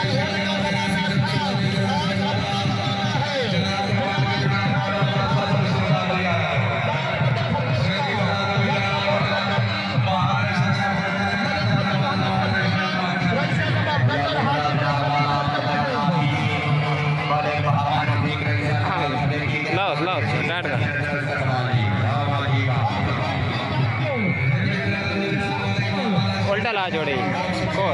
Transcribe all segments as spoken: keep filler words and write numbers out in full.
उल्टा ला जोड़ी को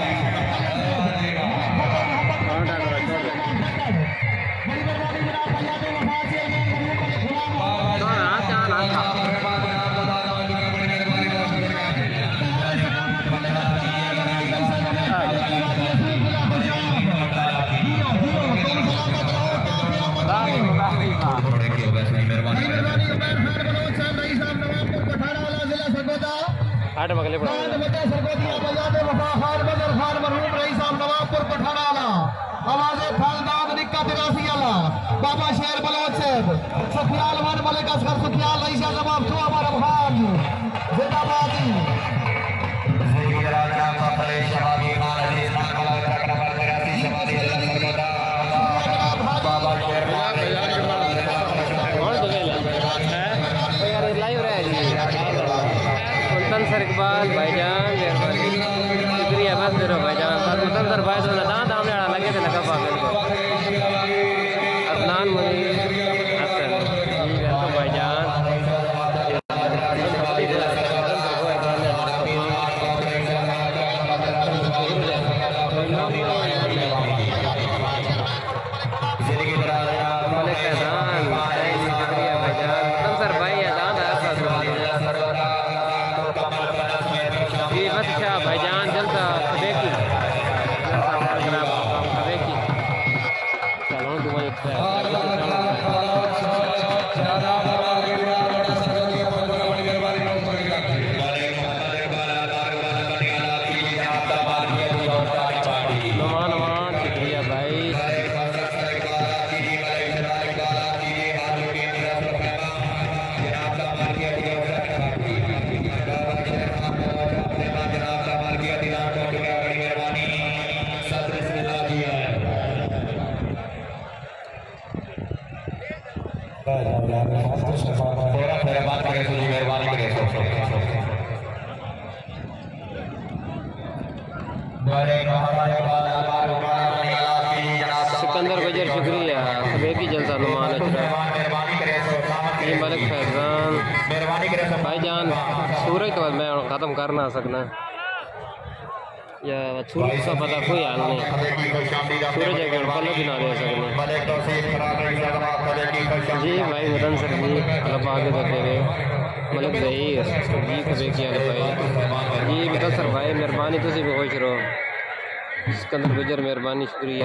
आठ मगले पड़ा बाबा शेर बलोच सुखियाल वन मलिक असगर सुखियाल रईसा जवाब तो हमारा भाग जिंदाबादी बाबा शेर लाइव रहे सर इकबाल भाईजान शुक्रिया बस मेरा भाईजान सर भाई तो दाम दाम लगे थे लगा पागल को अदनान मुनीर हसन जी वेलकम भाईजान मलिक अदान शुक्रिया भाईजान सर भाई अदान जी बस शाह भाईजान जलसा खबेकी खबेकी चलो दुआ नमान नमान शुक्रिया भाई सिकंदर गजर शुक्रिया खबेकी जलसा नुमान ये मलिक फैजान भाईजान सूरज तो मैं ख़त्म कर ना सकना या सूरज का पता कोई हाल नहीं सूरज एक पल्ले भी ना दे सकने जी भाई मदन सर जी अल्लाह आगे रखे गए मलिक जहीर जी खबेकी अल भाई जी मदन सर भाई मेहरबानी तुझे भी खुश रहो सिकंदर गुजर मेहरबानी शुक्रिया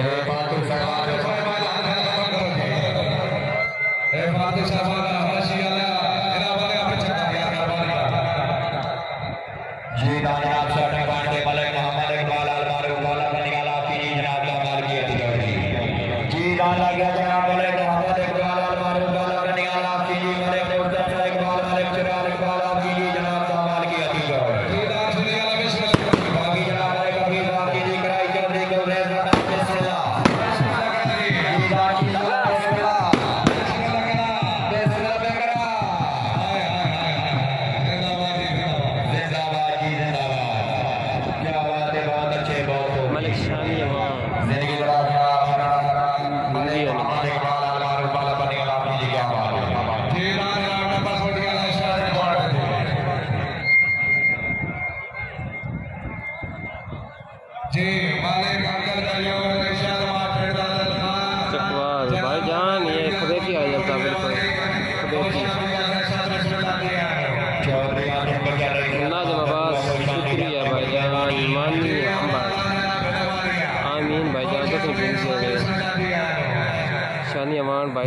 भाईजान ये खबेकी आ जाता बिल्कुल नाज़िम अब्बास शुक्रिया भाईजान मानी आमीन भाईजान तो तुम शानी अमान भाई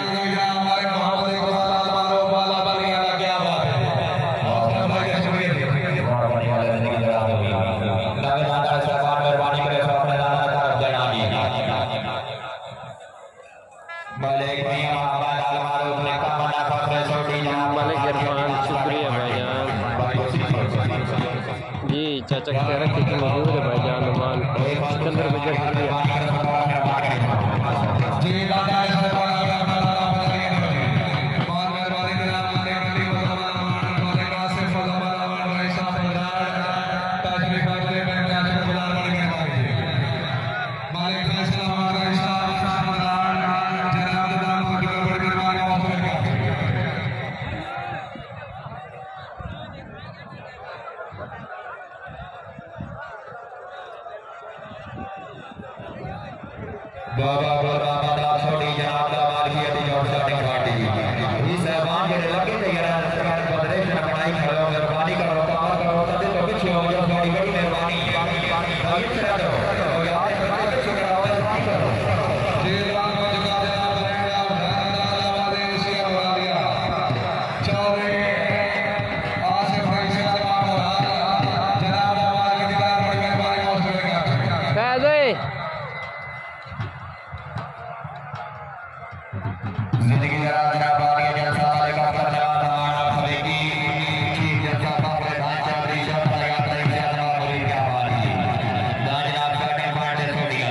मलिक इरफान शुक्रिया भाईजान जी चाचा खैरत की मौजूद है भाईजान नुमान सिकंदर गुजर शुक्रिया बाबा बाबा छोड़ी जनाब दा मालकियत दी और स्टार्टिंग पार्टी इस सहबान के लगे थे यार सरकार फेडरेशन बनाई खड़ो मेहरबानी करो काम करो तदे तो पीछे हो जाओ थोड़ी बड़ी मेहरबानी आगे चला दो और यार पीछे कराओ काम करो जेलान में जगह देना पड़ेगा धन्यवाद आवाज़ से बुला दिया चौधरी आसिफ भाई से सलाम जनाब आवाज़ की दीदार बड़ी मेहरबानी मौजूद है फैज़ जिंदगी जरा जरा बारियां जलसा का करने वाला हमारा फरीकी चीफ जलसा कांग्रेस भाई चौधरी शब्द लगा तरी से अनवर बोली क्या वाली दानियाब करने पार्टी छोड़िया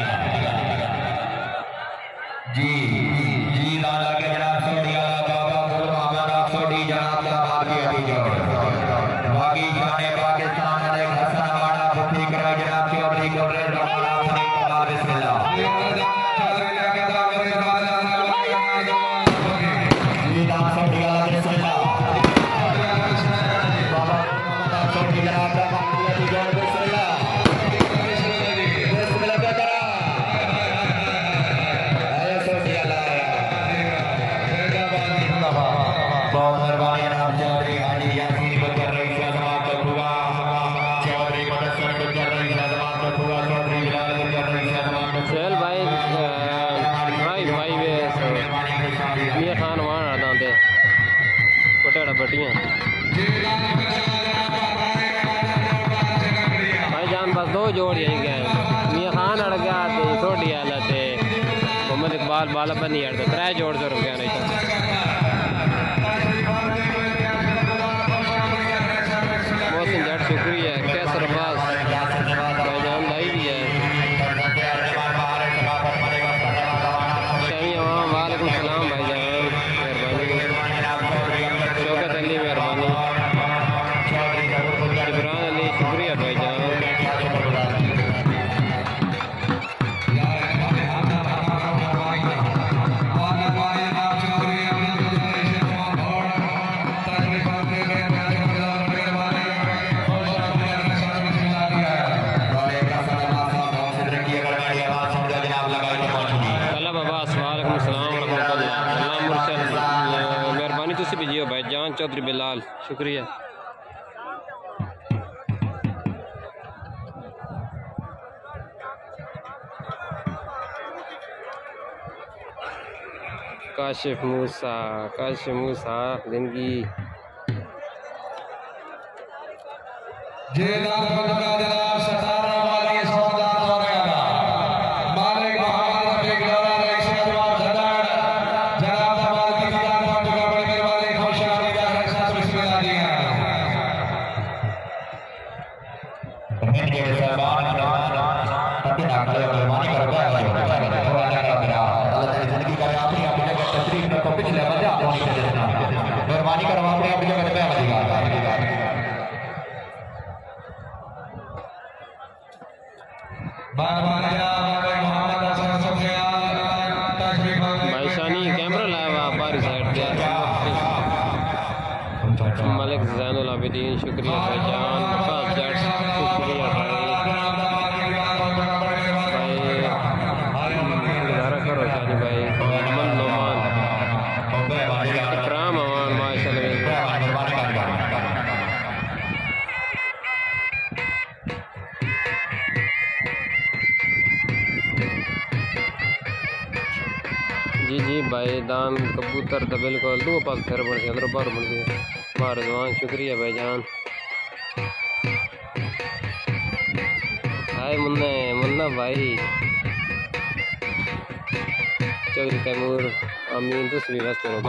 जी जी ना लगे जनाब छोड़िया बाबा गुरु मोहम्मद छोड़ी जनाब का बाकी अभी जो बाकी जाने पाकिस्तान वाले हसन वाला बुद्धि करे जनाब चौधरी कांग्रेस हमारा फरीक बिस्मिल्लाह भाईजान बस दो जोड़ यही गए मियाँ खान अड़ गया थोड़ी हालत है मोहम्मद इकबाल बाला बनी अड़ गया त्रै जोड़ जो रुक गया नहीं तो मोहसिन जट शुक्रिया कैसर अब्बास भाईजान लाई भी है वालेकुम सलाम भाईजान मेहरबानी शौकत अली मेहरबानी इमरान अली शुक्रिया भाईजान मेहरबानी तुसी भी जियो भाईजान चौधरी बिलाल शुक्रिया काशिफ मूसा काशिफ मूसा जिंदगी मेहरबानी करो अपने अपनी जगह पे भाईशानी कैमरा लाया हुआ बारी साइड मलिक जैनुल आबिदीन शुक्रिया भाईजान अब्बास जट शुक्रिया भाई गुजारा करो शानी भाई मोहम्मद नोमान इकराम अमान माशाल्लाह जी जी भाई दान कबूतर तो बिल्कुल दो पास घर बन गए अंदर बाहर बन गए मारजवान शुक्रिया भाईजान हाय मुन्ना मुन्ना भाई चौधरी तैमूर अमीन दूसरी रास्ते में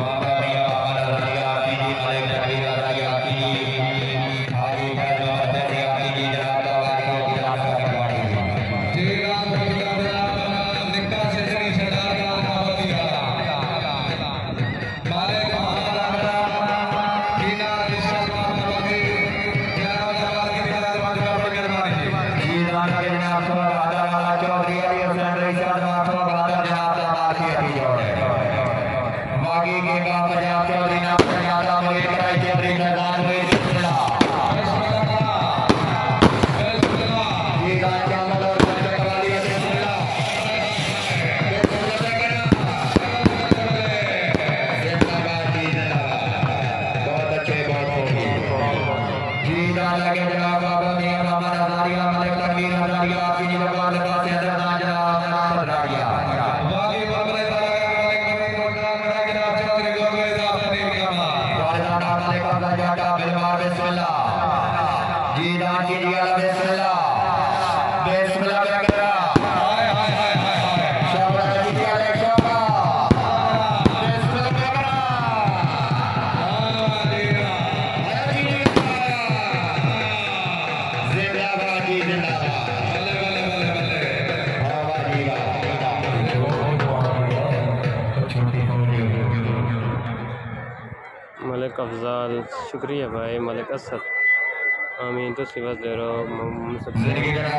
अफजाल शुक्रिया भाई मलिक असद आमीन तो सिवा दे रहा हूँ सबसे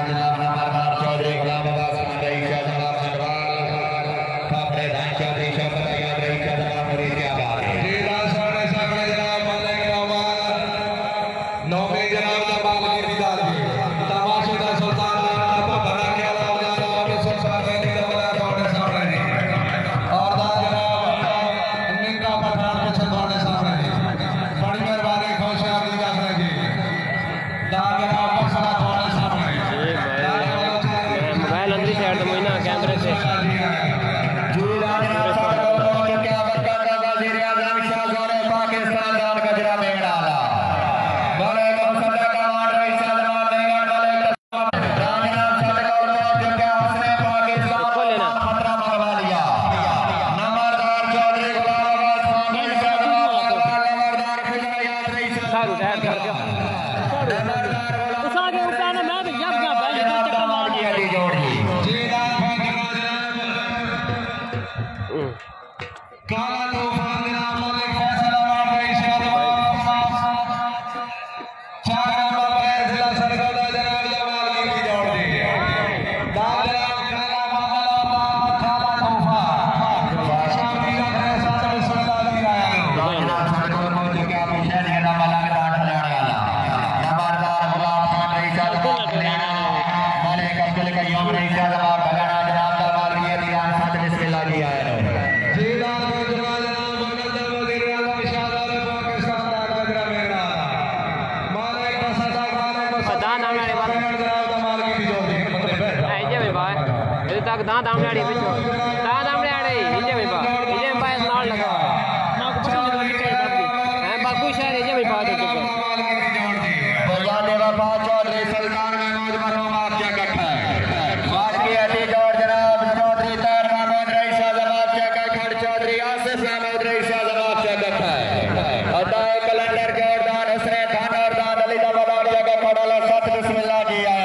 दांत आमने आड़ी बिचो दांत आमने आड़ी इजे में बा इजे में बाय नाल लगा ना को पता नहीं क्या है बाकू शहर इजे में बात है बजाने वाला चौधरी सुल्तान महमूद मरहूम आप क्या कहता है बात की अति जोर जनाब चौधरी तार महमूद रईस आजम आप क्या कहता चौधरी आसिफ महमूद रईस आजम आप क्या कहता है अदाए कलंदर जोरदार हसने खान और दान अली दा बदारिया का खड़ा सत बिस्मिल्लाह जी आया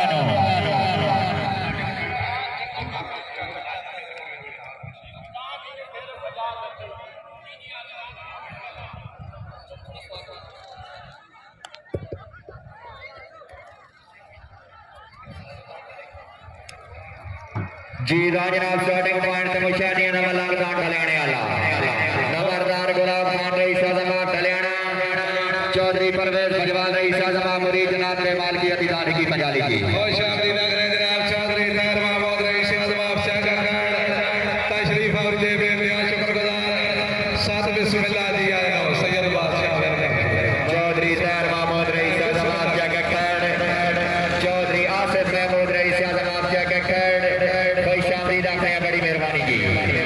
जी जनाब स्टार्टिंग पॉइंट से मुशाहिदीन नंबर लगातार टलियाने वाला नंबरदार गुलाब खान रईस आजम टलियाना चौधरी परवेज भजवाल रईस आजम मुरीद जनाब ने माल की अतिदारी की पंजाली की खुशआमदी लग रहे जनाब चौधरी तार महमूद रईस आजम तशरीफ और जे बेमियां शुक्रगुजार साथ बिस्मिल्लाह जी आया सैयद बादशाह चौधरी तार महमूद रईस आजम चौधरी आसिफ महमूद रईस आजम बड़ी मेहरबानी की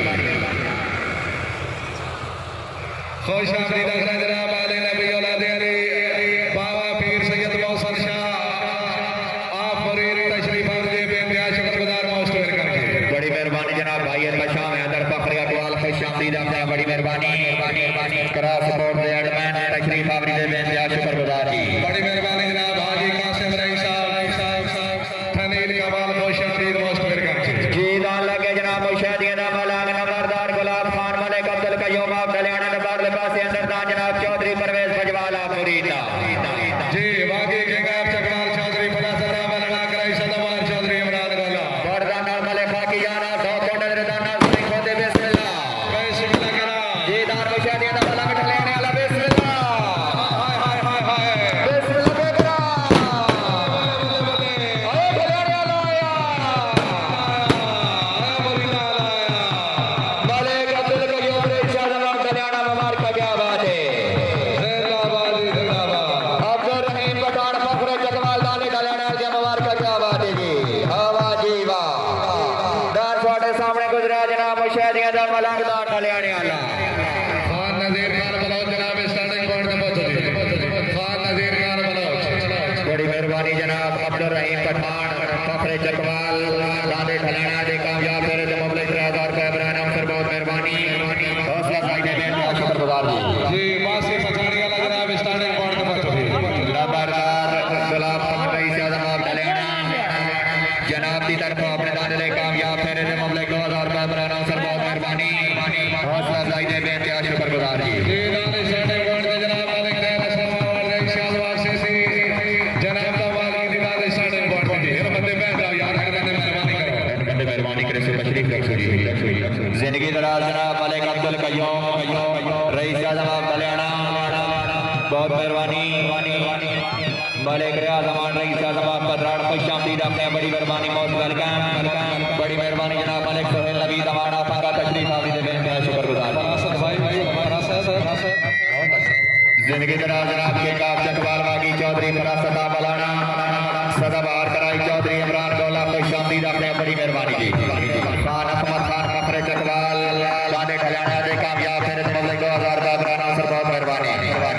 खुश आमदीद जनाब आले नबी औलाद अली बाबा पीर सैयद मौसन शाह आप मुरीद तशरीफ और जे बेमियां शुक्रगुजार मोस्ट वेलकम की बड़ी मेहरबानी जनाब भाई बशाम है अंदर फखर अकवाल खुश आमदीद बड़ी मेहरबानी मेहरबानी क्रॉस सपोर्ट दे एडमैन तशरीफ और जे बेमियां शुक्रगुजार की बड़ी मेहरबानी जनाब हाजी कासिम रईस साहब थनील कमाल खुश आमदीद मोस्ट वेलकम की जी दान लगे जनाब मुशाहिदीन मौलाना नंबरदार गुलाब खान मलिक अब्दुल कयूम आप कल्याण नंबर लिबास के अंदर दान जनाब चौधरी परवेज भजवाल आप मुरीदा जी बाकी के गायब चकरार चौधरी फलासदा बनना कराई सदवार चौधरी इमरान गला बरदान मलिक खाकी जाना सौ कोंडल रदाना सिंह खोदे बिस्मिल्लाह बिस्मिल्लाह करा जी दान मुशाहिदीन मौलाना कल्याण वाला बिस्मिल्लाह हाय हाय हाय हाय बिस्मिल्लाह करा अरे कल्याण वाला आया बड़ी मेहरबानी जनाब अब्दुल रहीम पठान फखरे चकवाल दादे खलाना दे कामयाब मेरे जमाबले तीन हजार रुपए बनाना सर बहुत मेहरबानी हौसला भाई दे मैं शुक्रगुजार जी मासी पठानी वाला जनाब स्टार्टिंग पॉइंट पर नंबरदार गुलाब खान रईस आजम आप डलेना जनाब की तरफ अपने दादे दे कामयाब मेरे जमाबले दो हजार रुपए बनाना सर बहुत मेहरबानी हौसला भाई दे मैं शुक्रगुजार जी दादे स्टार्टिंग पॉइंट पे जनाब मेहरबानी करे सो तशरीफ रखो। जिंदगी दराज जनाब मलिक अब्दुल कयूम रईस आजम कल्याणा, बहुत मेहरबानी मलिक रियाज अमान रईस आजम पदराड़ खुश आमदीद, आपने बड़ी मेहरबानी मौत वेलकम, बड़ी मेहरबानी जनाब मलिक सोहेल नबी दवाना पंगा तशरीफ आमदीद बेनते शुक्रगुजार। जिंदगी दराज जनाब के काफ चकवाल वागी चौधरी फरासत बलाना सदाबहार कराई चौधरी इमरान गौला खुश आमदीद, आपने बड़ी मेहरबानी की। खान अहमद खान फखरे चकवाल बांधे कल्याणा दे कामयाब फिर दो हजार का बराना सर, बहुत मेहरबानी।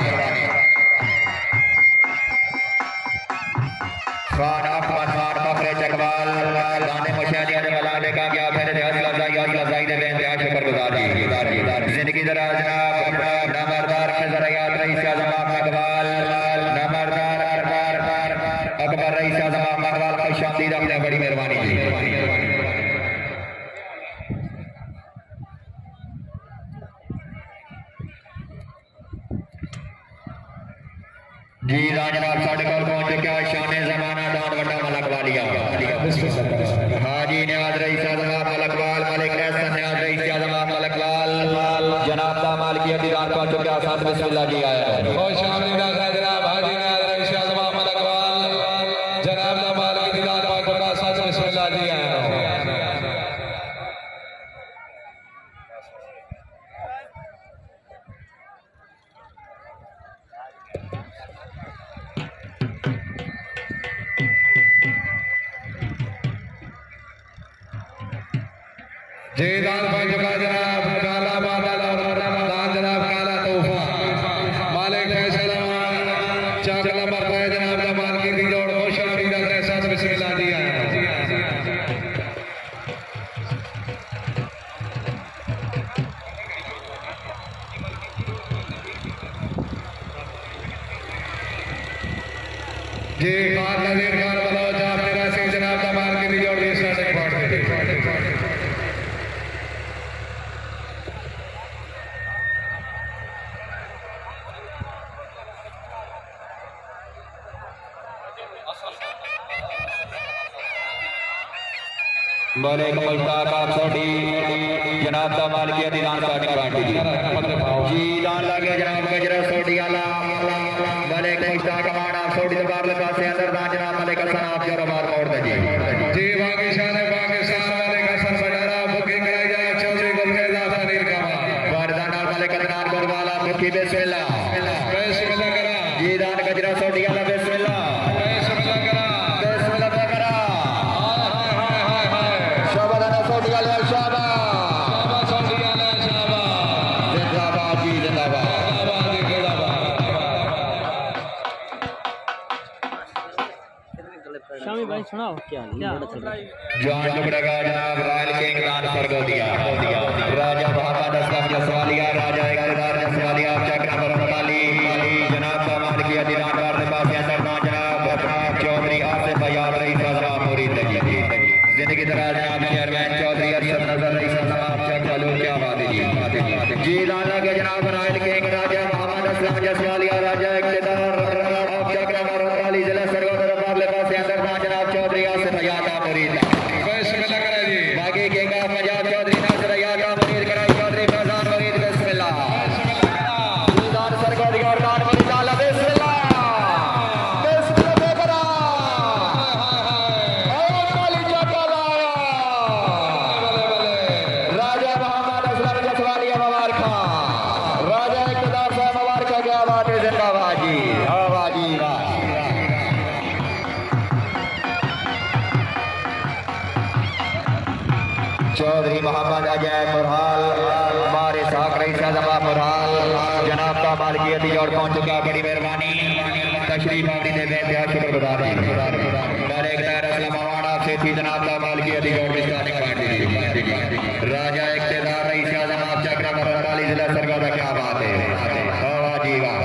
खान अहमद खान फखरे चकवाल बांधे मुशाहिदिया दे वाला दे कामयाब फिर हौसला अफजाई हौसला अफजाई दे बेनते शुक्रगुजार जी। जिंदगी दराज जनाब नंबरदार खजरयात रईस आजम अकबाल नंबरदार अकबर रईस आजम अकबाल खुश आमदीद, आपने बड़ी मेहरबानी की। जी जनाब साढ़े को पहुंच चुका शाने जमाना दान वड्डा मलक वालिया हाजी न्याज रईस आजम मलकवाल मलिक रहसन न्याज रईस आजम मलकवाल जनाब दा मालिकी दीदार पहुंच चुका। साथ बिस्मिल्लाह जी आया खुश आमदीद जनाब हाजी न्याज रईस आजम मलकवाल जनाब दा मालिकी दीदार पहुंच चुका। साथ बिस्मिल्लाह जी आया। जी दान पहुंच चुका जनाब काला बादल और दान जनाब काला तोहफा मालिक फैसल चाक नंबर पे जनाब दा मालिकी दी जोड़ खुश आमदीद है। साथ बिस्मिल्लाह जी आया। जी खान नजीर खान बलोच आपने राशि जनाब दा मालिकी दी जोड़ दी स्टार्टिंग पॉइंट मलिक मुल्ताक आप सोडी जनाब दा मालिकी दीदान स्टार्टिंग पॉइंट जी दान लगे जनाब गजरा सोडी आला मलिक मुल्ताक अमान आप सोडी दरबार लगा से अंदर दान जनाब मलिक हसन आप जोरबार मोड़ दे जी जी पाकिस्तान पाकिस्तान वाले का सर बटारा बुकिंग कराई जाए चौधरी गुलफैज आसान इरकाम वारदान मलिक अदनान गुरवाला बुकी बिस्मिल्लाह बिस्मिल्लाह करा जी दान गजरा सोडी आला बिस्मिल्लाह बिस्मिल्लाह करा बिस्मिल्लाह पे करा हाय हाय हाय शाबाश सोडी आला शाबाश शाबाश सोडी आला शाबाश जिंदाबाद जी जिंदाबाद जिंदाबाद जी जिंदाबाद। शामी भाई सुनाओ क्या क्या जान टुकड़ेगा जनाब रॉयल किंग दान सरगो दिया राजा मोहम्मद असलम जसवालिया राजा इकतदार जसवालिया चक नंबर उनतालीस जनाब का मालिकी दीदान वार पास सरदार जनाब चौधरी आसिफ याद रईस आजम मुरीद जिंदगी दराज जनाब चेयरमैन चौधरी अरशद नजर रईस आजम चक वालों क्या बात है जी लाला के जनाब रॉयल किंग राजा मोहम्मद असलम जसवालिया राजा इकतदार चक नंबर उनतालीस जिला सरगो दरबार पास सरदार जनाब चौधरी आसिफ याद मुरीद बिस्मिल्लाह करा जी बाकी केगा पंजाब चौधरी नासिर याद मुरीद कराई चौधरी फैजान मुरीद बिस्मिल्लाह दान सरगो दी और दान मुरीद आला बिस्मिल्लाह बिस्मिल्लाह करा और वाली चकला राजा मोहम्मद असलम जसवालिया मुबारक राजा इकतदार साहब मुबारक क्या बात है जिंदाबाद जी वाह जी वाह चौधरी मोहम्मद अजय मुरहाल हमारे साथ रईस आजम मुरहाल जनाब का मालिकी जोड़ पहुंच चुका। बड़ी मेहरबानी तशरीफ आपकी दे बेंतहा शुक्रगुजार मलिक तार असलम अवाना से थी जनाब का मालिकी जोड़ में स्टार्टिंग पॉइंट राजा इकतदार रईस आजम आप चक्रा मरवाली जिला सरगोदा क्या बात है वाह जी वाह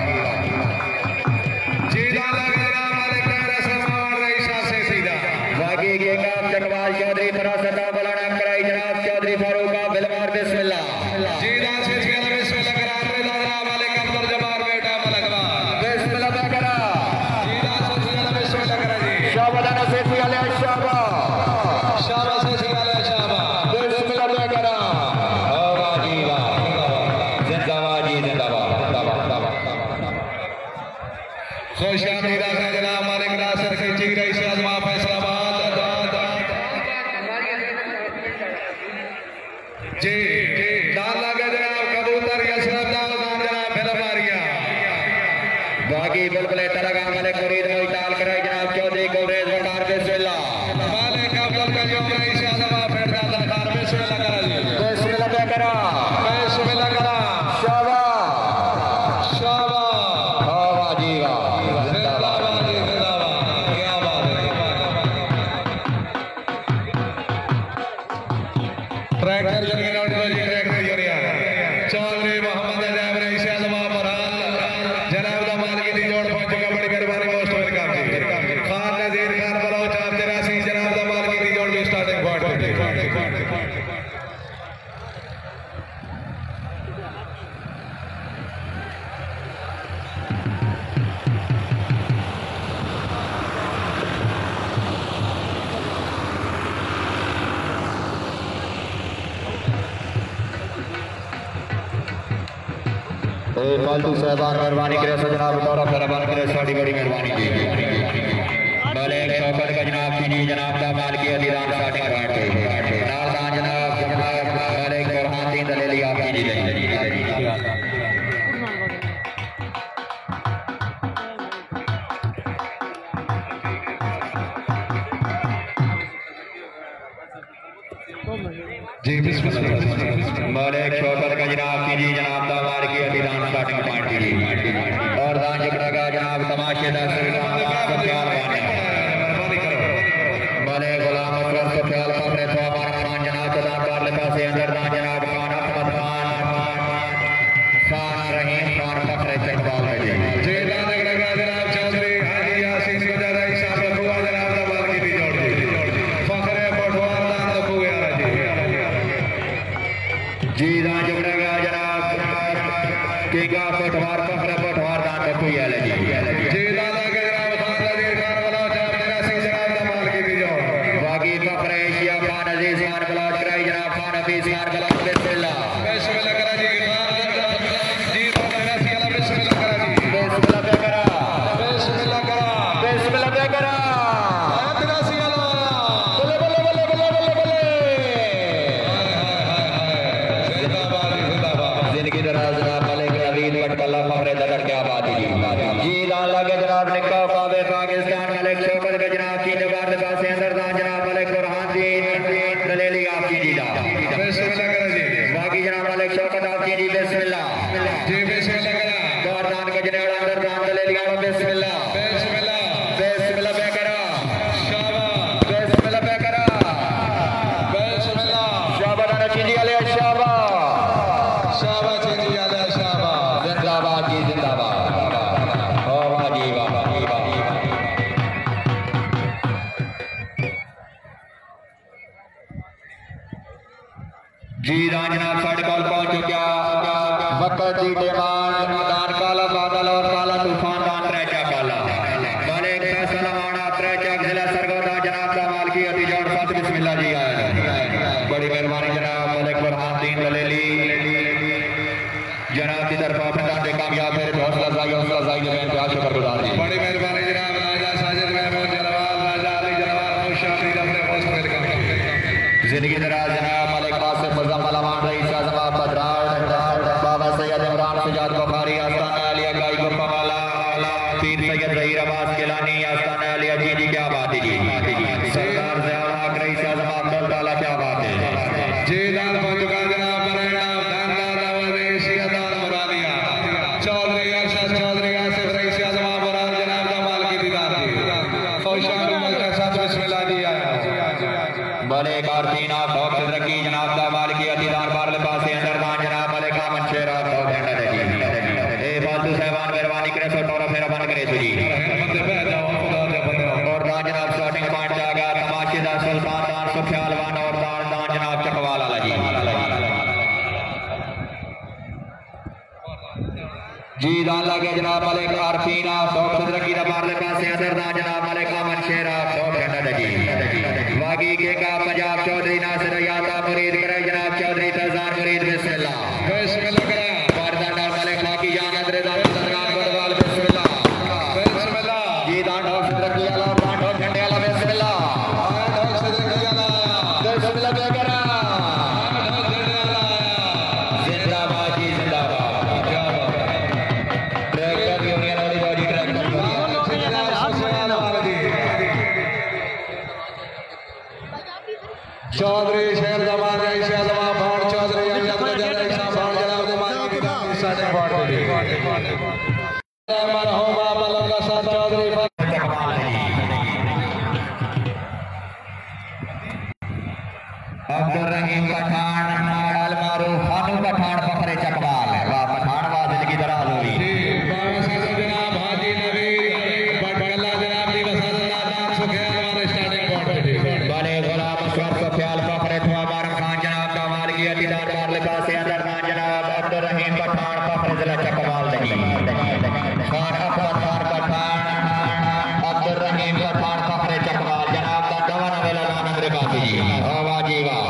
जी लाला जनाब मालिक तार असलम अवाना रईस से सीधा बाकी के काम चकवाल चौधरी फरासत बलाना कराई जनाब चौधरी फारूक बिलमार बिस्मिल्लाह जी दान से सीधा बिस्मिल्लाह करा रजा जनाब मालिक अब्दुल जब्बार बेटा मलकवा बिस्मिल्लाह करा जी दान से सीधा बिस्मिल्लाह करा जी शाबाश से शाबाश शाबाश से सीधा जी दान लगे जनाब कबूतर यशरफ दान जनाब फिलमारिया बाकी बुलबुल तरगा मलिक मुरीद मोइताल कराई जनाब चौधरी कोरेज वकार बिस्मिल्लाह मालिक अब्दुल कयूम ईशा दवा फिर दादा कार बिस्मिल्लाह करा जी बिस्मिल्लाह पे करा बिस्मिल्लाह करा शाबाश शाबाश वाह वाह जी वाह जिंदाबाद जी जिंदाबाद क्या बात है ट्रैक्टर जन नोट जी ट्रैक्टर यूनियन चौधरी मोहम्मद अजैब ईशा दवा बरहान जनाब दा मालिक दी जोड़ पहुंच चुका बड़ी मेहरबानी मोस्ट वेलकम जी खान नजीर खान बलोच आप तिरासी जनाब दा मालिक दी जोड़ भी स्टार्टिंग पॉइंट जी फालतू साहबान मेहरबानी करे सो जनाब दौरा फरमान करे साड़ी बड़ी मेहरबानी जी मलिक शौकत का जनाब की जी जनाब दा माल की अधिदान स्टार्टिंग पॉइंट पे नालदान जनाब मलिक बुरहान दीन दलेली आपकी जी जी बिस्मिल्लाह मलिक शौकत का जनाब की जी जनाब दा माल की अधिदान स्टार्टिंग पॉइंट पे और दान जबड़ा का जनाब तमाशेदार सरकार को ख्याल माने मलिक गुलाम अकबर को ख्याल पकड़े तो हमारा खान जनाब दान कर लेता से अंदर दान जनाब खान अहमद खान खान रहीम खान पकड़े चकवाल में जी जी दान लगा जनाब चौधरी हाजी यासीन गुजारा ईशा बखुआ जनाब दा माल की दी जोड़ जी फखरे पटवार दान लखू यार जी जी दान जबड़ा का जनाब केगा पटवार पकड़े पटवार दान लखू यार जी जी दादा के जनाब खान नजीर खान बलोच आप तिरासी जनाब दा माल की दी जोड़ बाकी फखरे एशिया खान अजीज खान बलोच कराई जनाब खान हफीज खान बलोच बिस्मिल्लाह बिस्मिल्लाह करा जी खान जी तिरासी वाला बिस्मिल्लाह करा जी बिस्मिल्लाह पे करा बिस्मिल्लाह करा बिस्मिल्लाह पे करा तिरासी वाला बल्ले बल्ले बल्ले बल्ले बल्ले बल्ले जिंदाबाद जी जिंदाबाद जिनकी दराज जनाब मलिक नवीद कटकल्ला फखरे दरड़ के आबादी जी जी दान लगे जनाब निक्का काबे पाकिस्तान मलिक शौकत के जनाब की दरबार दरबार से अंदर दान जनाब मलिक बुरहान दीन दलेली आपकी जी दा बिस्मिल्लाह करा जी बाकी जनाब मलिक शौकत आपकी जी बिस्मिल्लाह जी बिस्मिल्लाह करा गौर दान के जनेड़ा अंदर दान दलेली आप बिस्मिल्लाह बिस्मिल्लाह बिस्मिल्लाह पे करा शाबाश बिस्मिल्लाह पे करा बिस्मिल्लाह शाबाश नचीदी वाले शाबाश शाबाश जी आला शाबाश जिंदाबाद जी जिंदाबाद ओ वाह जी वाह वाह जी वाह जी दान जनाब साढ़े कॉल पहुंच चुका वक्त जी डिमांड दान काला बादल और काला तूफान दान त्रेचा काला मलिक फैसला माना त्रेचा जिला सरगोदा जनाब दा माल की अति जोड़ साथ बिस्मिल्लाह जी आया बड़ी मेहरबानी जनाब मलिक बुरहान दीन दलेली जनाब की तरफ अपने दान दे कामयाब मेरे हौसला अफजाई हौसला अफजाई के बहन पे आज शुक्रगुजार जी बड़ी मेहरबानी जनाब राजा साजिद महमूद जलवाल राजा अली जलवाल खुशामदीद अपने पोस्ट वेलकम जिंदगी दराज जनाब मलिक कासिम मुजम्मल अमान रईस आजम बदरार बाबा सैयद इमरान सुजात बुखारी आस्ताना अलिया गाई गुप्पा वाला पीर सैयद जहीर अब्बास गिलानी आस्ताना अलिया जी जी क्या बात है जी सरदार ज़ियाउल हक रईस आजम अब्दुल ताला क्या बात है जी दान पहुंच चुका जनाब मरैना दान दान आवाज़ एशिया दान मुरादिया चौधरी अरशद चौधरी आसिफ रईस आजम मुराद जनाब दा माल की दीदार जी खुशामदीद मलिक साथ बिस्मिल्लाह जी आया मलिक आरतीन आप बहुत रखी जनाब दा माल की अतिदान बार लिबास से अंदर दान जनाब मलिक अमन शेर आप बहुत घंटा दे जी ए फालतू साहबान मेहरबानी करे सो टोरा फेरा बंद करे जी और दान जनाब स्टार्टिंग पॉइंट आ गया तमाशेदार सुल्तान दान सुख्यालवान और दान दान जनाब चकवाल वाला जी जी दान लगे जनाब मलिक आरतीन आप बहुत रखी दा बार लिबास से अंदर दान जनाब मलिक अमन शेर आप बहुत घंटा दे जी बागी के का पंजाब चौधरी नासिर याता मुरीद करे जनाब चौधरी फैजान मुरीद बिस्मिल्लाह बिस्मिल्लाह करा वारदान डाल मलिक बाकी जान अंदर दान सरकार गोदवाल बिस्मिल्लाह बिस्मिल्लाह जी दान ढोल रखी वाला दान ढोल झंडे वाला बिस्मिल्लाह ढोल से देखिए ना बिस्मिल्लाह पे करा ढोल झंडे वाला अब्दुल रहीम पठान अल मारूफ फानू पठान फखरे चकवाल वाह पठान वाह जिंदगी दराज हुई बाबा साहब जनाब हाजी नबी बटकला जनाब दी वसादत दान सुखेल वाले स्टार्टिंग पॉइंट पे बड़े गुलाम असगर को ख्याल फखरे थवा बारम खान जनाब का मालकी अतीदार बार लिखा से अंदर खान जनाब अब्दुल रहीम पठान फखरे जिला चकवाल दगी खान अकबर खान पठान अब्दुल रहीम पठान फखरे चकवाल जनाब का दवा नवेला लाना मेरे बाकी जी वाह जी वाह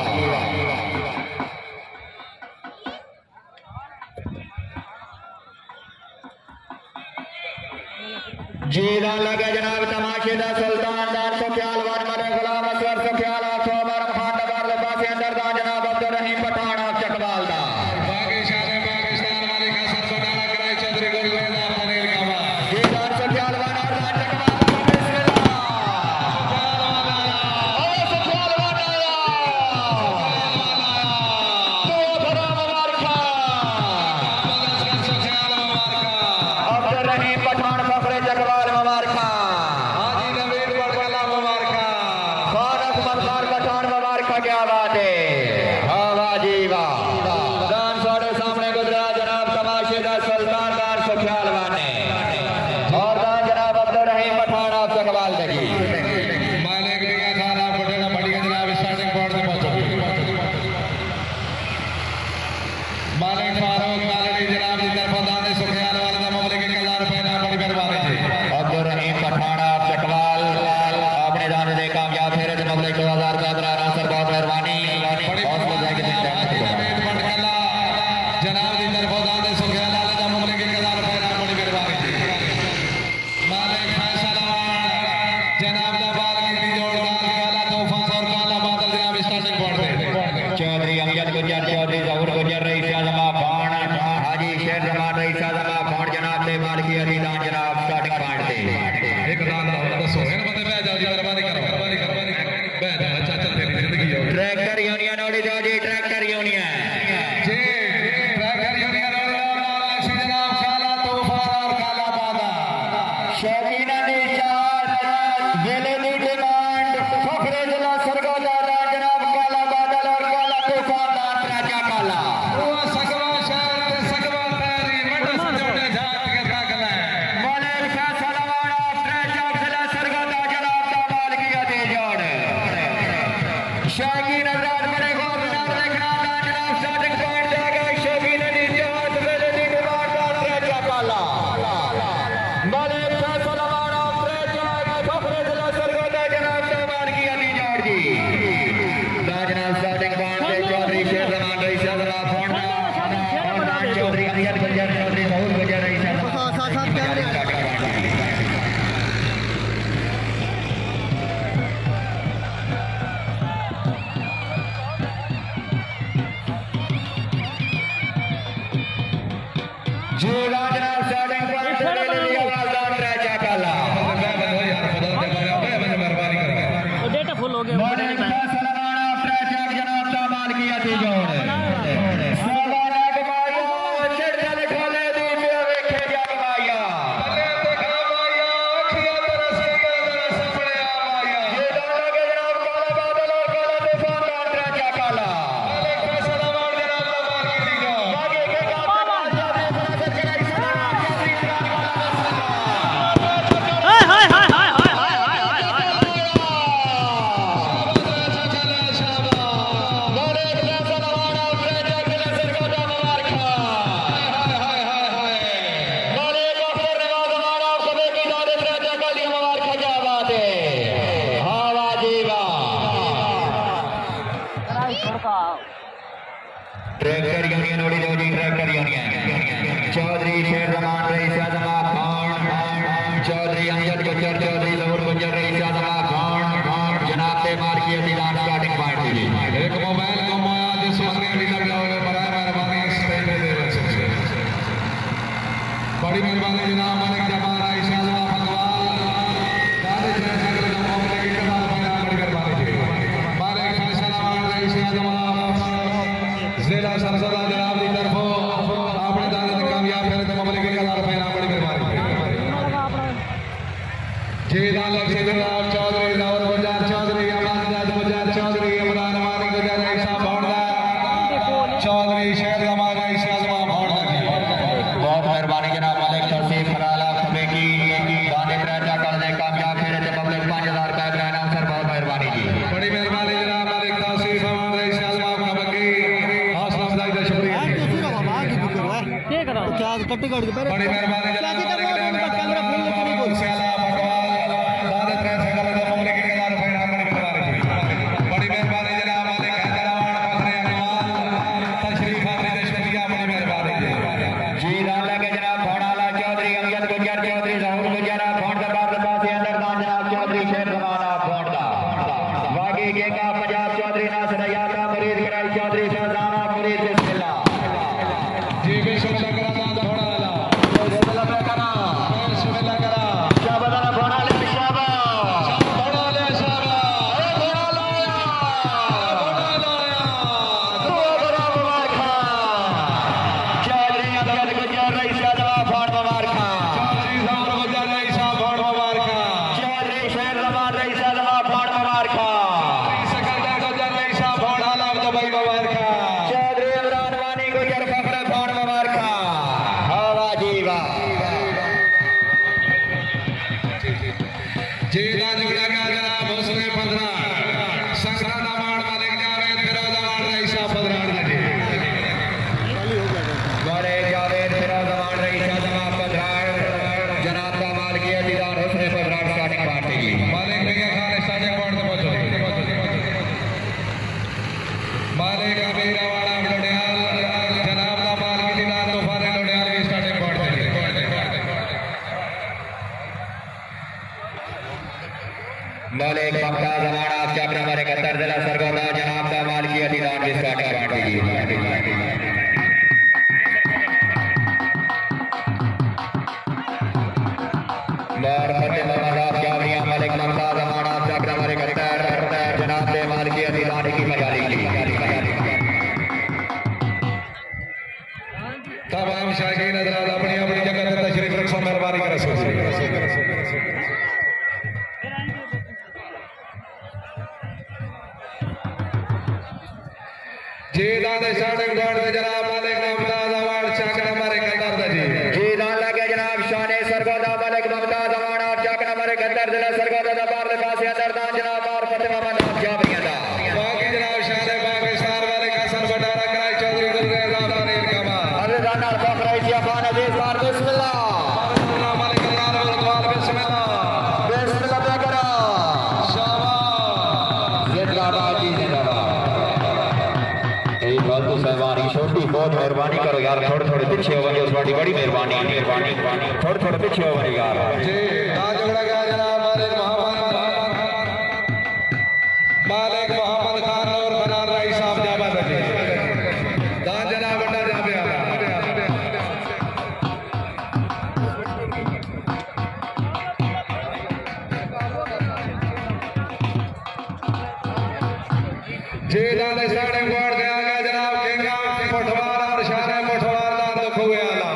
जीरा लगे जनाब तमाशे दा सुल्तान दान को ख्याल वन मरे गुलाम असगर को ख्याल आखो बारम खान दबार ले पासे अंदर दा जनाब अब्दुल रहीम पठान ऑफ चकवाल दा बाकी शान पाकिस्तान वाले का सर बनाना कराई चौधरी गुलवेज अनिल कामा जी दान को ख्याल वन और दान चकवाल दा बिस्मिल्लाह ओ सुख्याल वन आया तो भरा मुबारका अब्दुल रहीम पठान फखरे चकवाल क्या बात है वाह जी वाह दान साढ़े सामने गुजरा जनाब तमाशेदार सुल्तान दान सुख्याल वाने और दान जनाब अब्दुल रहीम पठान आप चकवाल दगी मालिक दिया खाना पटेला बड़ी का जनाब स्टार्टिंग पॉइंट पे पहुंचो मालिक फारूक कालड़ी जनाब की तरफ दान सुख्याल वाले का ममलिक एक हजार रुपए ना बड़ी मेहरबानी जी अब्दुल रहीम पठान आप चकवाल आपने दान दे कामयाब फेरे थे ममलिक दो हजार का सर बहुत मेहरबानी जनाब की तरफ दान सुख्याल वाले का ममलिक एक हजार रुपए ना बड़ी मेहरबानी जी मालिक फैसल जनाब दा बाल की जोड़दार काला तोहफा और काला बादल जनाब स्टार्टिंग पॉइंट पे चौधरी अमजद गुजर चौधरी जहूर गुजर रईस आजमा खान हाजी शेर जमान रईस आजमा खान जनाब से मालकी अली दान जनाब स्टार्टिंग पॉइंट पे एक दान दसो इन बंदे बह जाओ जी मेहरबानी करो मेहरबानी करो बह जाओ अच्छा चल तेरी जिंदगी जाओ ट्रैक्टर यूनियन ओडी जाओ जी ट्रैक्टर यूनियन जी ट्रैक्टर यूनियन और जनाब काला तोहफा और काला बादल शौकीना दी चार वेले दी डिमांड फखरे जिला सरगोदा जनाब काला बादल और काला तूफान दान राजा काला वो सकवा शहर सकवा तेरी मडस जोड़े जाट के ताकला मलिक फैसल वाला राजा जिला सरगोदा जनाब का मालकी अदी जोड़ शौकीन हजरात बड़े गौर जनाब देखना दान जनाब स्टार्टिंग पॉइंट जाएगा शौकीना दी चार वेले दी डिमांड दान राजा काला मलिक फैसल वाला राजा फखरे जिला सरगोदा जनाब का मालकी अदी जोड़ जी जनाब स्टार्टिंग पॉइंट पे चौधरी शेर जमान रईस आजमा फोन और दान चौधरी अमजद गुजर चौधरी जहूर गुजर रईस आजमा साथ साथ क्या जी जनाब स्टार्टिंग पॉइंट पे ले लिया दान राजा काला मेहरबानी करो डेटा फुल हो गया मलिक फैसल वाला राजा जनाब का मालकी अदी जोड़ सवाला कमाया चढ़ खोले दी पे वेखे जा कमाया अरे देखा माया अखियां तरस के तरस सामने आया ये दाना के जनाब काला बादल और काला तूफान दान राजा काला मालिक फैसल वाला जनाब का मालकी दी जो आगे के काम जाते फरासत कराई सलाम चौधरी जनाब हाय हाय हाय हाय हाय हाय हाय हाय मलिक फैसल वाला राजा जिला सरगोदा मुबारका मलिक अख्तर नवाज वाला सभी की दानिश राजा का लिए मुबारका क्या बात है हाँ वाह जी वाह ट्रैक्टर यूनियन ओडी दो जी tractor union Chaudhary Sher Zaman rice आजमा खान चौधरी अमजद गुजर चौधरी जहूर गुजर रईस आजमा खान जनाब से मालकी अली दान स्टार्टिंग पॉइंट जी एक मोबाइल कमाया जिस मंत्री अभी लग जाओगे बड़ा मेहरबानी इस टाइम में दे रहे सबसे बड़ी मेहरबानी जनाब मालिक जमान रईस आजमा फगवाल दादे जनाब के जमा में के बाद बड़ा बड़ी मेहरबानी जी मालिक फैसल वाला रईस आजमा जिला सरसदा जनाब की तरफ आपने दादे कामयाब करे तो ममलिक के हजार रुपए ना बड़ी मेहरबानी जी दान लक्ष्य जनाब चौधरी जहूर गुजर चौधरी अमजद गुजर चौधरी इमरान मालिक कट्टी काट के पहले बड़ी मेहरबानी क्या जनाब कहता है वो कैमरा फोन लेके नहीं बोल मुस्याला भगवान दादा त्रे संगल दे मुमले के केदार फैन हमने करवारे बड़ी मेहरबानी जनाब मालिक हैदराबाद फसरे अहमद तशरीफ आपने शुक्रिया बड़ी मेहरबानी जी लाला के जनाब भोड़ाला चौधरी अमजद गुजर चौधरी जहूर गुजरा फोन दरबार पास अंदर दान जनाब चौधरी शेर जमाना फोन दा बागी गेगा पंजाब चौधरी नासर यादा मुरीद कराई चौधरी शहजादा मुरीद बिस्मिल्लाह जी बिस्मिल्लाह करा दान भोड़ाला बिस्मिल्लाह करा बिस्मिल्लाह करा शाबाश भोड़ाले शाबाश भोड़ाले शाबाश ए भोड़ाला भोड़ाला तो बड़ा मुबारक चौधरी अमजद गुजर रईस जमा फोन मुबारक चौधरी जहूर गुजर रईस फोन मुबारक चौधरी शेर जमान रईस जमा फोन मुबारक सकल गुजर रईस भोड़ाला तो भाई मुबारक चौधरी इमरान वानी गुजर फखर फोन मुबारक हवा जीवा जीदा जुड़ा गया जनाब हुस्ने पदरा संगरा दमाड़ मालिक जावेद फिरोजाबाद रईसा पदराड़ जी बड़े जावेद फिरोजाबाद रईसा जमा पदराड़ जनाब का माल की दीदार हुस्ने पदराड़ स्टार्टिंग पार्टी की मालिक भैया खान स्टार्टिंग पॉइंट पे पहुंचो मालिक अमीर वाला लोडियाल जनाब का माल की दीदार तूफान लोडियाल की स्टार्टिंग पॉइंट पे मलिक मक्का जमाना चक्र हमारे कतर जिला सरगोदा जनाब का माल की दीदार की स्टार्टिंग पार्टी की और फतेह मोहम्मद जावरिया मलिक मक्का जमाना चक्र हमारे कतर जनाब के माल की दीदार की मजाली की तमाम शायकीन हज़रात अपनी अपनी जगह पे तशरीफ रखो मेहरबानी करे जी दादा स्टार्टिंग पॉइंट पे जनाब मालिक मुमताज अवार्ड चक्र हमारे कतर दा जी जी दान लगे जनाब शाने सरगोदा मलिक मुमताज अवार्ड चक्र हमारे कतर जिला सरगोदा दरबार के पास अंदर दान जनाब और फतेह मोहम्मद जावरिया दा बाकी जनाब शान पाकिस्तान वाले हसन बटारा कराई चौधरी गुलरेज आफानी कमाल अल्लाह नाल फखर ऐसी अफान अजीज बार बिस्मिल्लाह मालिक अल्लाह रब्बुल बिस्मिल्लाह बिस्मिल्लाह पे करो शाबाश जिंदाबाद जी जिंदाबाद एक बात तो सहवानी छोटी बहुत मेहरबानी करो यार थोड़े थोड़े पीछे हो गए थोड़ी बड़ी मेहरबानी मेहरबानी थोड़े थोड़े पीछे हो गए यार जी आज जोड़ा गया जनाब मालिक मोहम्मद मालिक मोहम्मद खान और खनार रईस साहब जाबाद जी दान जनाब बड़ा जाबे आला जी दान स्टार्टिंग पॉइंट गया गया जनाब केंगा पठवार और शाने पठवार दान दुख हुए आला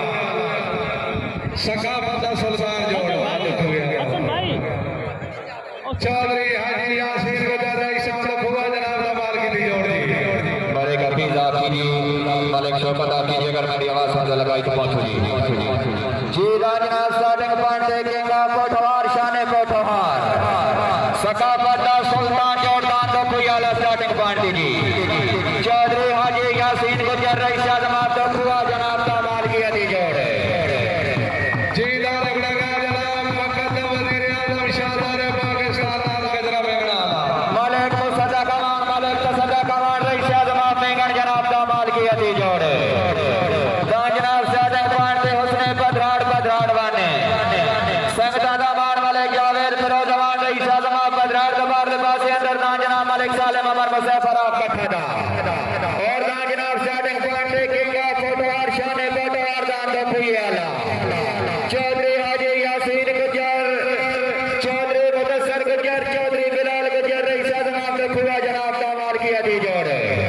सकाफत दा सुल्तान जोड़ दुख हुए हसन भाई चौधरी हाजी यासीन गुजर रईस दुख हुआ जनाब दा माल की जोड़ जी मलिक हफीज आफी मलिक शौकत आफी जी अगर मेरी आवाज समझ लगाई तो पहुंचो जी जी जनाब स्टार्टिंग पॉइंट देखेंगे पठवार शाने पठवार सकाफत दा सुल्तान जोड़ दान दुख हुए आला स्टार्टिंग पॉइंट जी चौधरी हाजी यासीन गुजर रईस जनाब दुख हुआ जनाब का माल की अदी जोड़ जी दान बड़ा गया जनाब वक्त वजीर आजम शाहदार पाकिस्तान नाम गजरा मेंगना मलिक मुसद्दा कमान मलिक तसद्दा कमान रईस जनाब मेंगन जनाब का माल की अदी जोड़ दान जनाब सादे पॉइंट पे हुस्ने पधराड़ पधराड़ वाने संगता दामान मलिक जावेद फिरोजाबाद रईस जनाब पधराड़ दरबार के पास अंदर दान जनाब मलिक सालिम अमर मुसैफर आप कट्ठा और दान जनाब स्टार्टिंग पॉइंट देखेंगे फोटोवार शाने फोटोवार दान दुख हुई आला चौधरी हाजी यासीन गुजर चौधरी मुदस्सर गुजर चौधरी बिलाल गुजर रईस जनाब दुख हुआ जनाब का माल की अदी जोड़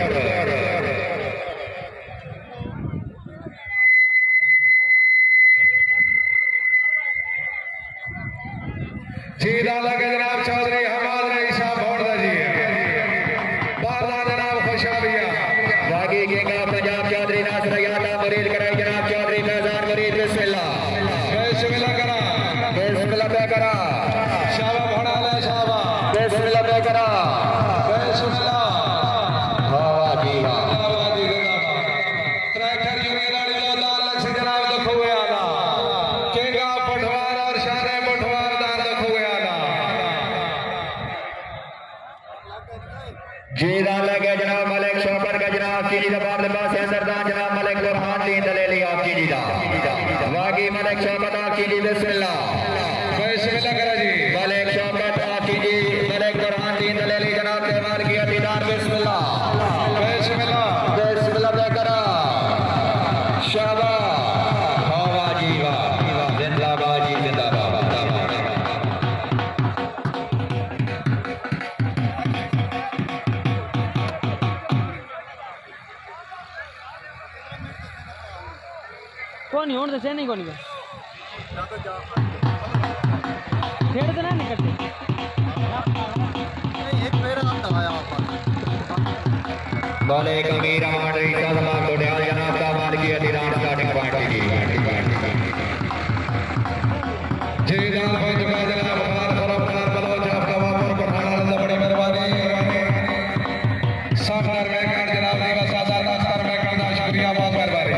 जी दान लगे जनाब चौधरी हमाद रईस भोड़ दा जी बाला जनाब खुशाबिया बागी गेगा पंजाब चौधरी नासर यादा मुरीद कराई जनाब चौधरी फैजान मुरीद बिस्मिल्लाह बिस्मिल्लाह करा बिस्मिल्लाह पे करा शाबा भोड़ा ले शाबा बिस्मिल्लाह पे करा बिस्मिल्लाह हवा जी हाँ जिंदाबाद जी जिंदाबाद ट्रैक्टर यूनियन वाली जो दान लक्ष्य जनाब दुख हुए आला शौकत का जनाब चीनी का बार लिबास है सरदार जनाब मलिक बुरहान दीन दलेली आप चीनी दा वागी मलिक शौकत आप चीनी बिस्मिल्लाह बिस्मिल्लाह करा जी मलिक शौकत आप चीनी मलिक बुरहान दीन दलेली जनाब तेवार की अतीदार बिस्मिल्लाह बिस्मिल्लाह बिस्मिल्लाह बेकरा शाबाश वाह जी वाह जिंदाबाद जी जिंदाबाद कौन होने से नहीं कौन खेड़ देना नहीं करते एक मेरा नाम दबाया बोले कमीर अमान रईसा जनाब डोडियाल जनाब का माल की अधिरान स्टार्टिंग पॉइंट की जी दाल भाई जुका जनाब खान फरम खान बलोच आपका वापर पठाना अल्लाह बड़ी मेहरबानी साफर में कर जनाब जी का सादा नास्तर में करना शुक्रिया बहुत मेहरबानी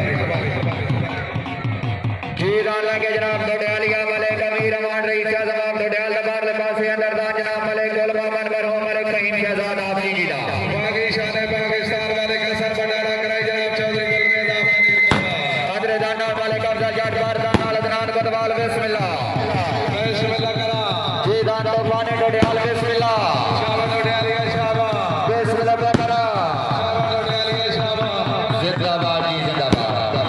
जीदान लगे जनाब डोडियालिया वाले कमीर अमान रईसा जनाब डोडियाल दबार लिबास से अंदर दान जनाब मलिक गुलमा मनवर हो मलिक रहीम शहजाद आप जी जीदा बागी शान पाकिस्तान वाले कसर बनाना कराई जनाब चौधरी गुलमेद आफनी अदर दाना वाले कब्जा जाट बार दाना लदनान बदवाल बिस्मिल्लाह बिस्मिल्लाह करा जीदान तोफाने डोडियाल बिस्मिल्लाह शाबाश डोडियालिया शाबाश बिस्मिल्लाह बेकरा शाबाश डोडियालिया शाबाश जिंदाबाद जी जिंदाबाद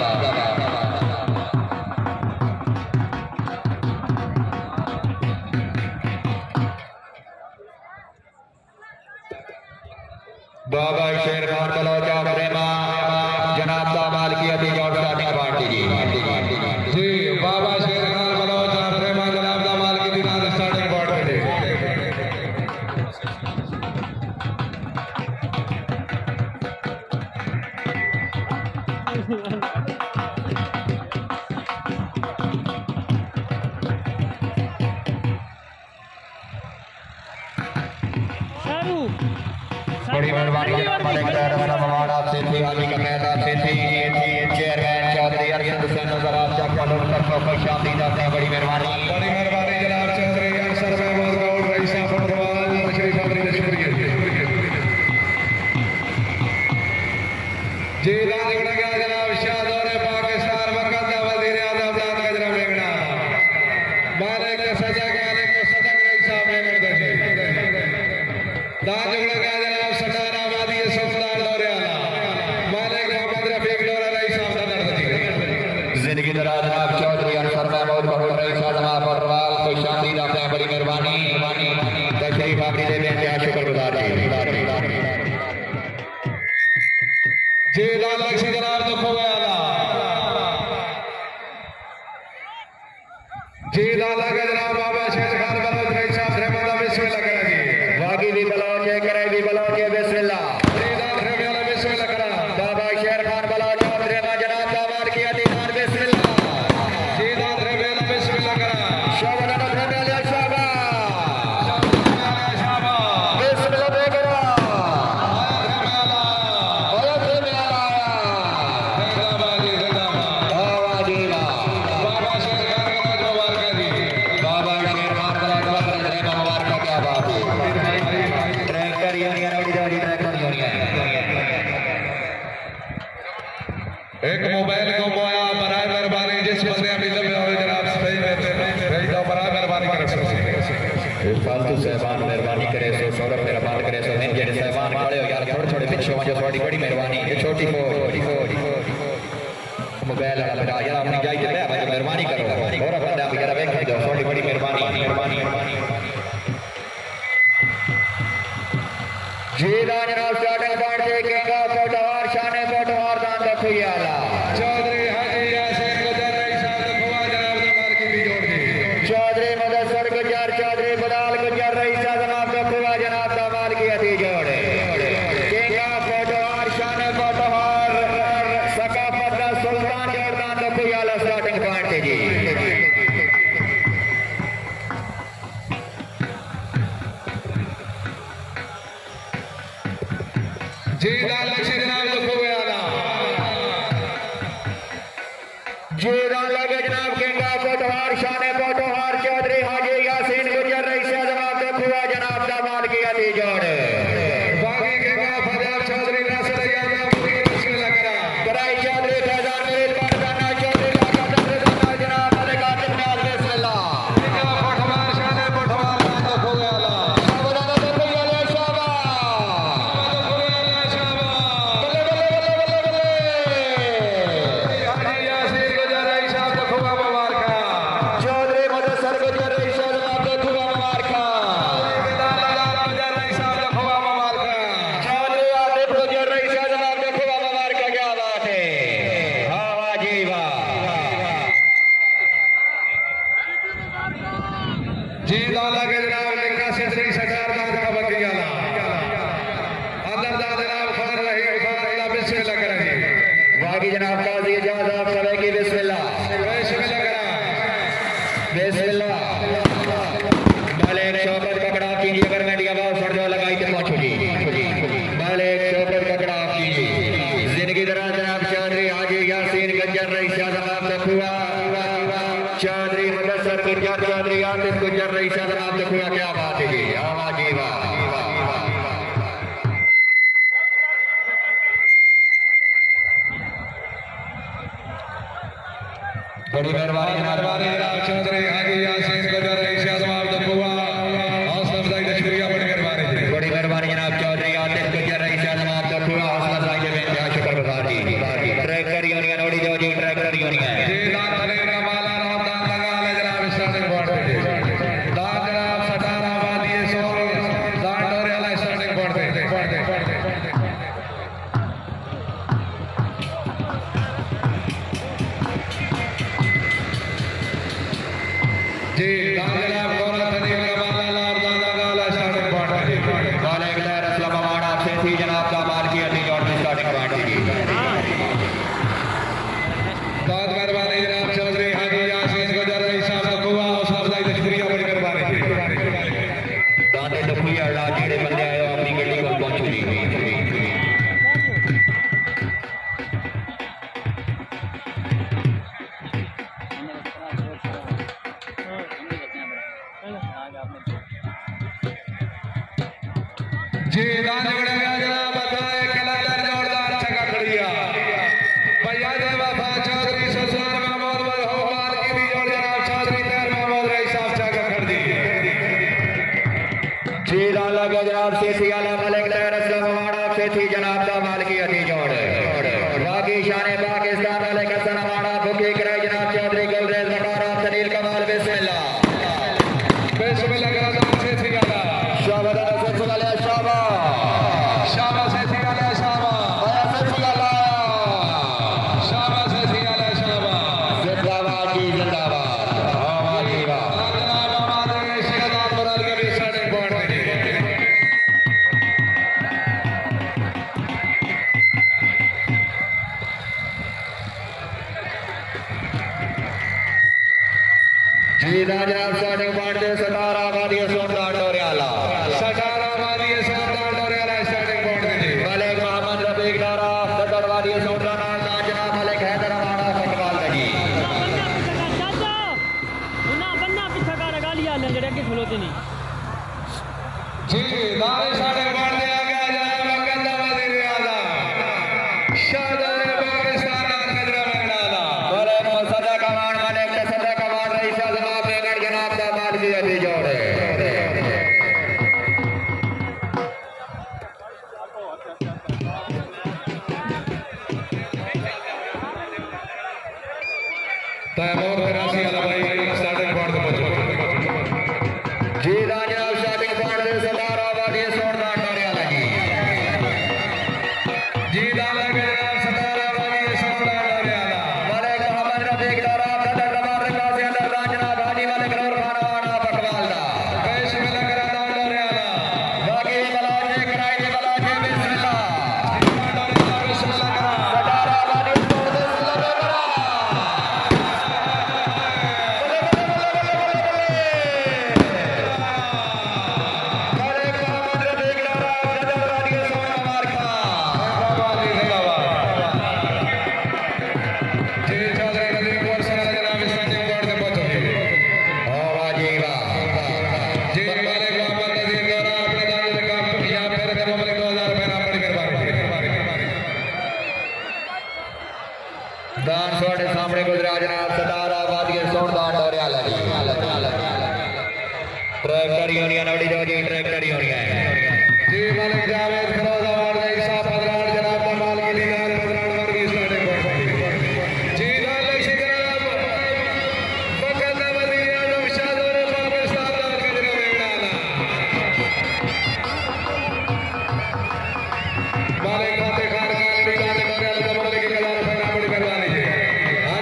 बाबा शेर खान बलोचा प्रेमा जनाब दामाल की अति और स्टार्टिंग पार्टी जी जी बाबा शेर खान बलोच प्रेमा जनाब दामाल की दिनार स्टार्टिंग पॉइंट पे जी सारू बड़ी मेहरबानी मलिक दरबार मवाड़ आप से थी हाजी का मैदान से थी चेयरमैन चौधरी अरशद हुसैन नजर आप चक पर लोग तरफों पर शामिल हैं बड़ी मेहरबानी बड़ी मेहरबानी जनाब चौधरी अनसर महमूद गौड़ रईसा फुटबॉल तशरीफ आवरी शुक्रिया जी दान जुड़ा गया जनाब शाहदौर पाकिस्तान वक़्त वज़ीर आज़म दान गजरा मेंगना मालिक सजा के मालिक को सदक रईसा मेंगना जी दान जुड़ा गया जनाब सरदार आबादी सुल्तान दौरे आला मालिक मोहम्मद रफीक डोरा रईसा दान जी जिंदगी दराज जनाब चौधरी अनसर महमूद गौड़ रईसा जनाब फुटबॉल खुश आमदीद आप हैं बड़ी मेहरबानी तशरीफ आवरी दे बेंतहा शुक्रगुजार जी जी दान लक्ष्मी जनाब तो खो गया था जी दान लगा जनाब बाबा शेर खान बलोच रईसा रहमत बिस्मिल्लाह करा जी वागी भी बलोच है करे भी बलोच है बिस्मिल्लाह जी दान रहमत बिस्मिल्लाह करा बाबा शेर खान बलोच और प्रेमा जनाब दामाल की अधिरान बिस्मिल्लाह जी दान रहमत बिस्मिल्लाह करा शाबाश शाबाश शाबाश शाबाश बिस्मिल्लाह बेकरा जिंदाबाद जी जिंदाबाद आवाजी बाबा शेर खान बलोच मुबारक जी बाबा शेर खान बलोच और प्रेमा मुबारक क्या बात है ट्रैक्टर यूनियन और इधर ट्रैक्टर यूनियन एक मोबाइल को मोया बराए मेहरबानी जिस बंदे अभी जब हो जनाब सही में भेज दो बराए मेहरबानी कर सकते फालतू सहबान मेहरबानी करे सो सौरभ मेहरबान करे सो नहीं जेडे सहबान खड़े हो यार थोड़े थोड़े पीछे हो जो थोड़ी बड़ी मेहरबानी ये छोटी फौज मोबाइल वाला बेटा यार अपनी जाई के ले भाई मेहरबानी करो और बंदा भी जरा देख दो थोड़ी बड़ी मेहरबानी मेहरबानी जी दान जनाब स्टार्टिंग पॉइंट से केगा फोटोवार शाने फोटोवार दान रखो ये आला चौधरी हाजी यासीन गुजर रईसा लखवा जनाब दरबार की भी जोड़ दी चौधरी मुदस्सर गुजर चौधरी बदाल गुजर रईसा जनाब रखवा जनाब दामाल की अति जोड़ केगा फोटोवार शाने फोटोवार सकाफत का सुल्तान जोड़ दान रखो ये आला स्टार्टिंग पॉइंट से जी जी दान लक्ष्मी जनाब तो खो गया था जीदान लगे जनाब केगा फोटोहार शाने फोटोहार चौधरी हाजी यासीन गुजर रईसा जनाब रखवा जनाब दामाल की अति जोड़ बागी केगा फजाब चौधरी नासिर बिस्मिल्लाह करें बाकी जनाब काजी इजाज़त आप सभी की बिस्मिल्लाह बिस्मिल्लाह करें बिस्मिल्लाह मालिक शौकत ककड़ा कीजिए अगर मैं दिया बात सर जो लगाई तो पाँच छुड़ी मालिक शौकत ककड़ा कीजिए जिंदगी दराज जनाब चौधरी हाजी यासीन गंजर रईस जनाब तखुआ चौधरी मुदस्सर गुज्जर चौधरी आतिफ गुज्जर रईस जनाब तखुआ क्या बात है जी आवाज जी वाह बड़ी मेहरबानी जनाब चौधरी हाजी यासीन गुज्जर रईस जनाब तखुआ हौसला अफजाई का शुक्रिया बड़ी मेहरबानी जी बड़ी मेहरबानी जनाब चौधरी आतिफ गुज्जर रईस जनाब तखुआ हौसला अफजाई के बेंतिहा शुक्रगुजार जी ट्रैक्टर यूनियन ओडी जो जी ट्रैक्टर यूनियन जी दान तले का माला रोहतान लगा ले जनाब स्टार्टिंग पॉइंट पे दान जनाब सटारा वादी सो दान डोरे वाला स्टार्टिंग पॉइंट पे पॉइंट पे पॉइंट पे जी दान जनाब गौरा तले का माला लार दान लगा ले स्टार्टिंग पॉइंट पे मालिक लहर असलम अवार्ड आपसे थी जनाब का माल की अति जोड़ में स्टार्टिंग पॉइंट जी बहुत मेहरबानी जनाब चौधरी हाजी यासीन गुज्जर रईस साहब तखुआ हौसला अफजाई का शुक्रिया बड़ी मेहरबानी दाने तखुआ अल्लाह जेड़े बंदे आए अपनी गड्डी को पहुंचो जी जी दान झगड़े में जनाब बताए कलाकार जोरदार छक्का खड़िया भैया दे वफा चौधरी सुल्तान महमूद महमूद की भी जोड़ जनाब चौधरी तैर महमूद रईस साहब छक्का खड़ दी जी दान लगे जनाब सेठी आला मालिक लहर असलम अवार्ड आपसे थी जनाब का माल की अति जोड़ बाकी शान पाकिस्तान वाले हसन अवार्ड बुकी कराई जनाब चौधरी गुलरेज नटारा सलील कमाल बिस्मिल्लाह बिस्मिल्लाह करा दान से सिगाला शाबाश से वाले शाबाश शाबाश से सिगाला शाबाश आया से वाला शाबाश से सिगाला शाबाश जिंदाबाद जी जिंदाबाद आवाज जी वाह जनाब हमारे शिकदार बराल के भी स्टार्टिंग पॉइंट पे जी जनाब स्टार्टिंग पॉइंट पे सतारा वादी सोनदार डोरियाला सटारा वादी सोनदार डोरे वाला स्टार्टिंग पॉइंट पे मालिक मोहम्मद रफीक डारा सदर वादी सोनदार नाम जनाब मालिक हैदर अवार्ड फुटबॉल लगी चाचा उन्ना बन्ना पीछा का गाली आ ले जड़े के खलोते नहीं जी दाने स्टार्टिंग पॉइंट पे आ गया जनाब गंदा वादी रियाजा शाहजहां पाकिस्तान नाम कजरा मंगड़ाला मालिक सदा कमान मालिक सदा कमान रईस जनाब बेगड़ जनाब का माल की अति जोड़ तैमूर कराची वाला भाई स्टार्टिंग पॉइंट पे पहुंचो जी जनाब स्टार्टिंग पॉइंट पे सतारा वादी सोनदार डोरियाला जी जी दान लगे जनाब सटारा वादी सोनदार डोरे वाला मालिक मोहम्मद रफीक डारा सदर कमान रंगा से अंदर दान जनाब हाजी मालिक नूर खान अवार्ड फुटबॉल दा बिस्मिल्लाह करा दान डोरे वाला बाकी बलाज ने कराई दी बलाज ने बिस्मिल्लाह बिस्मिल्लाह करा सतारा वादी बिस्मिल्लाह करा मालिक मोहम्मद रफीक डारा सदर वादी सोना मार्का वादी जिंदाबाद जी चौधरी नदीम कौर सना जनाब स्टार्टिंग पॉइंट पे पहुंचो आवाज जी वाह जी मालिक मोहम्मद नदीम द्वारा अपने दाने का या फिर करो मालिक दो हज़ार रुपए ना पड़ी मेहरबानी दान सोड़े सामने गुजरा जनाब सतारा वादी सोनदार डोरियाला जी ट्रैक्टर यूनियन ओडी जो जी ट्रैक्टर यूनियन जी मालिक जावेद फरोज अवार्ड रईस साहब पदरान जनाब कमाल की लीलाल पदरान वर्गी स्टार्टिंग पॉइंट जी लाल लक्ष्य जनाब फकत वजीर आजम शाहजहां पाकिस्तान नाम कजरा मंगड़ाला मालिक फाते खान खान भी दान डोरे वाला मालिक के कलार फैला बड़ी मेहरबानी जी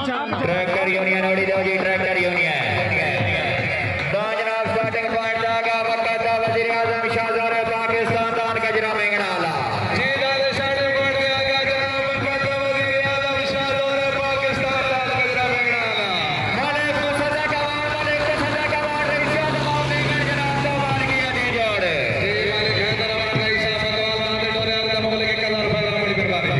ट्रैक्टर यूनियन उड़ी दो जी ट्रैक्टर यूनियन तो जनाब स्टार्टिंग पॉइंट जागा वक्त वजीर आजम शाहजहां पाकिस्तान दान गजरा मेंगनाला जी दादा स्टार्टिंग पॉइंट पे आ गया जनाब वक्त वजीर आजम शाहजहां पाकिस्तान दान गजरा मेंगनाला मालिक को सजा का वार मालिक को सजा का वार रईसियत माफ देंगे जनाब दो बार की अदी जोड़ जी मालिक है तरफ रईसा फतवाल दान डोरे और मुल्क के कलर पर बड़ी बर्बादी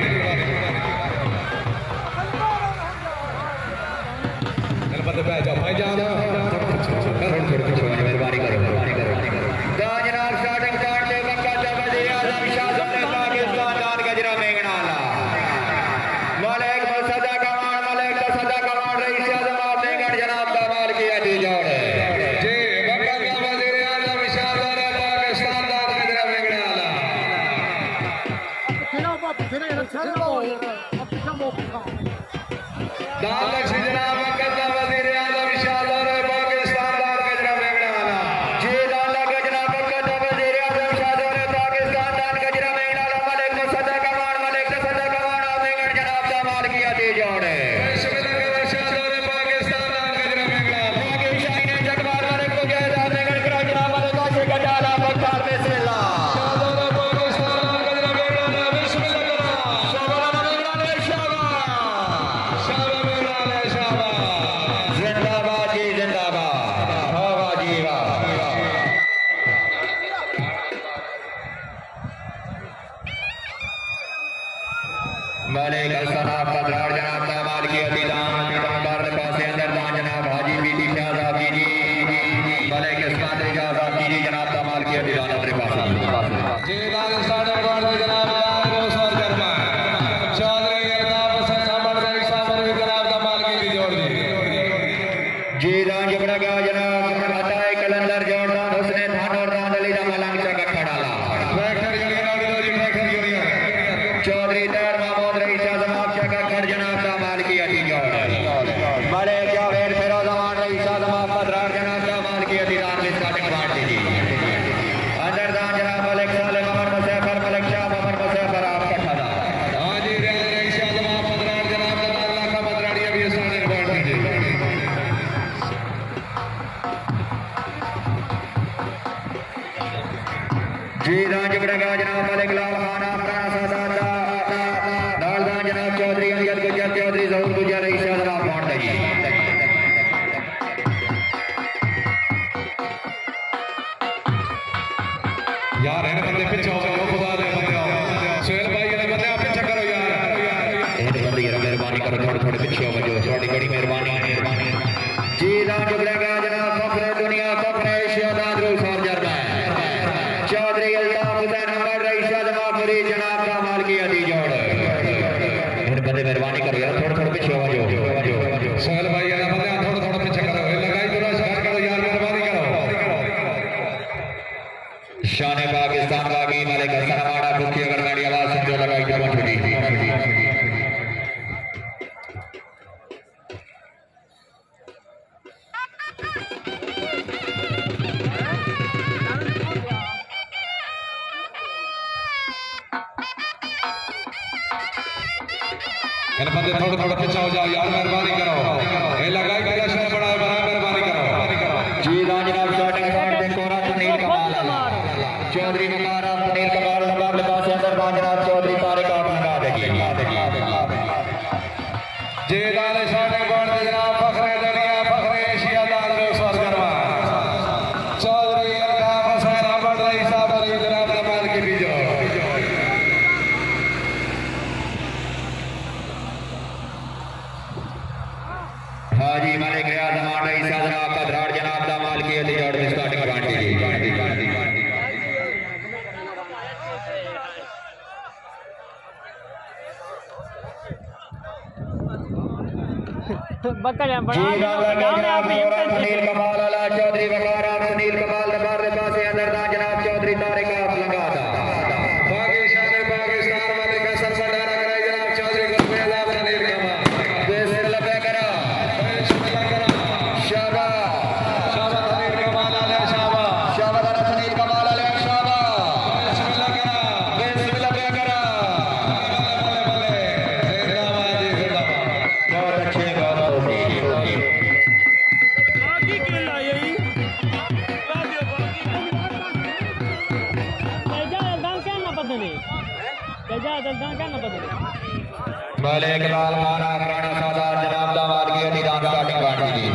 गलबत पे जाओ भाई जान मेहरबानी करो मेहरबानी करो तो जनाब स्टार्टिंग पॉइंट पे वक्त वजीर आजम शाहजहां पाकिस्तान दान गजरा मेंगनाला मालिक को सजा का वार मालिक को सजा का वार रईसियत माफ देंगे जनाब दो बार की अदी जोड़ जी वक्त वजीर आजम शाहजहां पाकिस्तान दान गजरा मेंगनाला दान लक्ष्य जनाब वक्त वजीर आजम शाहजहां पाकिस्तान दान गजरा मेंगनाला जी दान लगा जनाब वक्त वजीर आजम शाहजहां पाकिस्तान दान गजरा मेंगनाला मालिक को सजा का वार मालिक को सजा का वार आप देंगे जनाब दो बार की अदी जोड़ शाहजहां पाकिस्तान दान गजरा मेंगनाला बाकी शाहीन जगबार मालिक को जय दान देंगे करा जनाब मालिक का शेख डाला बख्तार बिस्मिल्लाह शाहजहां पाकिस्तान दान गजरा मेंगनाला बिस्मिल्लाह शाबाश मेंगनाला शाबाश शाबाश मेंगनाला शाबाश जिंदाबाद जी जिंदाबाद वाह वाह जी वाह मालिक सनाब पदरार जनाब दामाद की अतीदान बार पासे अंदर दान जनाब हाजी बीटी शाहजाद जी जी मालिक इस्मात इजाजत जी जी जनाब दामाद की अतीदान अपने पास जी दान स्टार्टिंग पॉइंट पे जनाब रोस और कर्मा चौधरी अल्ताफ हसन सामर रईसा पर जनाब दामाद की भी जोड़ दी जी दान जबड़ा गया जनाब अताए कलंदर जोड़दान हुसने धान और दान अली दा मलंग चका खड़ाला ट्रैक्टर यूनियन और दो जी ट्रैक्टर यूनियन चौधरी दर महमूद रईसा जनाब चका खड़ जनाब दामाद की अती जोड़ मालिक जावेद फिरोज अमान रईसा जनाब पदरार जनाब दामाद की अती दान में स्टार्टिंग पॉइंट दी अंदर दान जनाब मलिक सालिम अमर मुसैफर मलिक शाह अमर मुसैफर आपका खड़ा हां जी रईसा जनाब पदरार जनाब अल्लाह का पदराड़ी अभी स्टार्टिंग पॉइंट दीजिए जी दान जबड़ा गया जनाब मलिक लाल खान आपका सादा दाल दान जनाब चौधरी अलियत गुजर चौधरी जहूर गुजर रईसा जनाब पॉइंट दी यार है बंदे पीछे हो जाओ खुदा दे बंदे आओ सुहेल भाई ने बंदे आप पीछे करो यार ए बंदे यार मेहरबानी करो थोड़े थोड़े पीछे हो जाओ थोड़ी बड़ी मेहरबानी मेहरबानी जी दान जबड़ा गया जनाब फखरे दुनिया फखरे एशिया दान रूस और जर्मन चौधरी अल्ताफ हुसैन अमर रईसा जनाब फरीद जनाब का माल की अदी जोड़ इन बंदे मेहरबानी करो यार थोड़े थोड़े पीछे हो जाओ सुहेल भाई ने बंदे थोड़ा थोड़ा पीछे करो लगाई पूरा शहर करो यार मेहरबानी करो शान पाकिस्तान बागी मालिक हसन हमारा भूखी अगर मेरी आवाज सुन जो लगाई तो छुट्टी इन बंदे थोड़ा थोड़ा पीछे हो जाओ यार मेहरबानी करो ये लगाई पूरा शहर बड़ा बड़ा मेहरबानी करो जी दान जनाब स्टार्टिंग पॉइंट पे कोरा सुनील कमाल चौधरी मुकारा सुनील कमाल नंबर लिबास अंदर दान जनाब चौधरी तारिक आप लगा देगी जी दान स्टार्टिंग पॉइंट पे जनाब फखरे दुनिया फखरे एशिया दान रूस और कर्मा चौधरी अल्ताफ हसन अमर रईसा पर जनाब दामाद की भी जोड़ हाजी मालिक रियाज अमान रईसा जनाब पदरार जनाब दामाल की अदी जोड़ में स्टार्टिंग पॉइंट दी बकरियां जी बड़ा दान लगा जनाब कोरा सुनील कमाल अला चौधरी वकारा सुनील कमाल नंबर लिबास अंदर दान जनाब चौधरी तारिक आप लगा दा पाकिस्तान पाकिस्तान वाले का सर सडारा कराई जनाब चौधरी गुरफैज आप सुनील कमाल बेसर लगा करा शाबाश शाबाश सुनील कमाल आले शाबाश शाबाश सुनील कमाल अला शाबाश बिस्मिल्लाह करा बेसर लगा करा बल्ले बल्ले जिंदाबाद जी जिंदाबाद बहुत अच्छे बहुत मलिक लाल खाना राणा सादार जनाब दामाद की निदान स्टार्टिंग पार्टी जी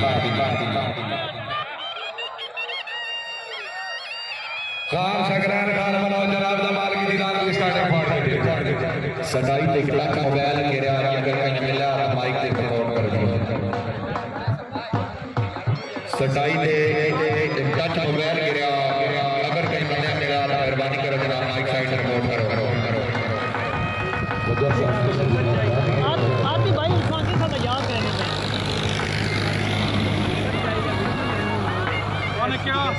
खान शकरान खान बनाओ जनाब दामाद की निदान की स्टार्टिंग पार्टी सटाई ते एक लाख मोबाइल गिरा अगर कहीं मिला तो माइक ते प्रमोट कर दो सटाई ते एक टच मोबाइल गिरा अगर कहीं मिला मिला तो मेहरबानी करो जनाब माइक साइड प्रमोट करो करो आप आप भी भाई उस्मान के साथ याद रहने में कौन है क्या